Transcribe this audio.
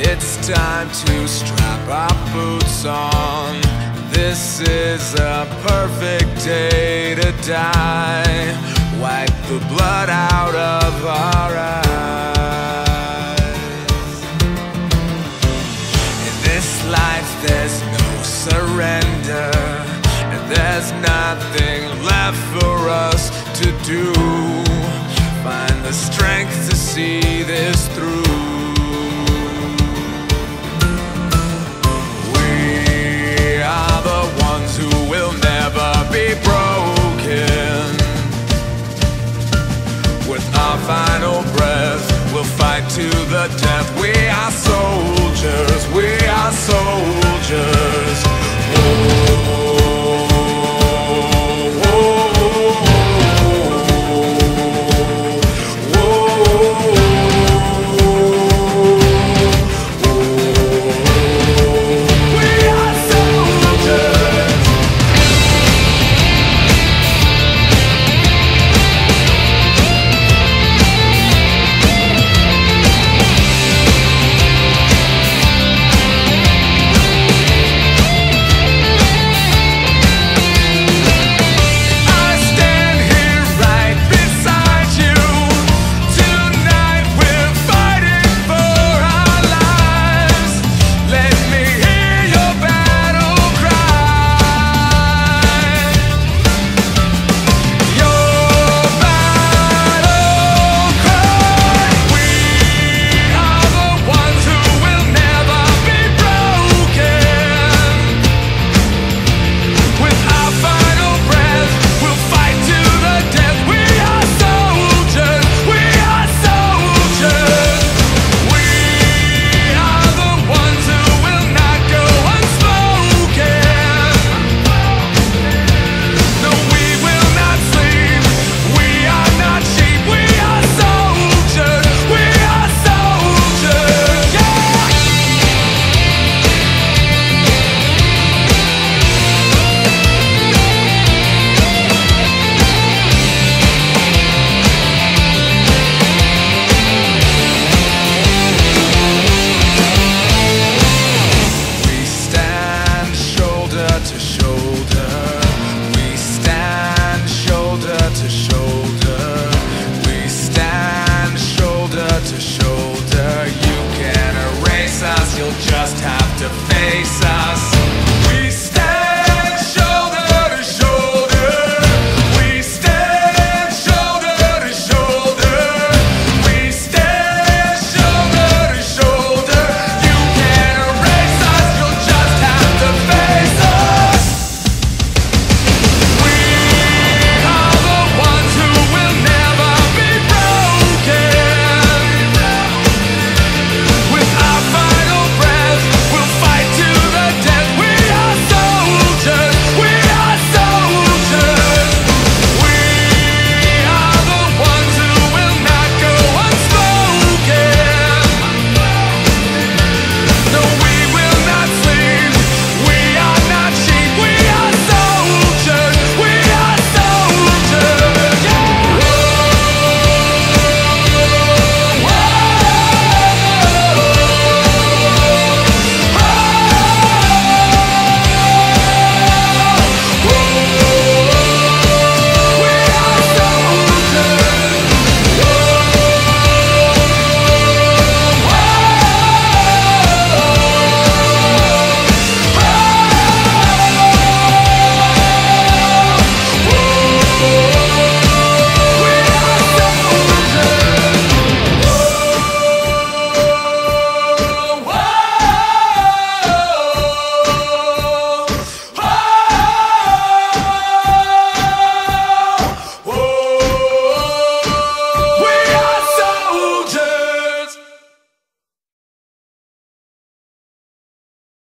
It's time to strap our boots on. This is a perfect day to die. Wipe the blood out of our eyes. In this life there's no surrender, and there's nothing left for us to do. Find the strength to see this through. We are the ones who will never be broken. With our final breath, we'll fight to the death. We are soldiers, we are soldiers.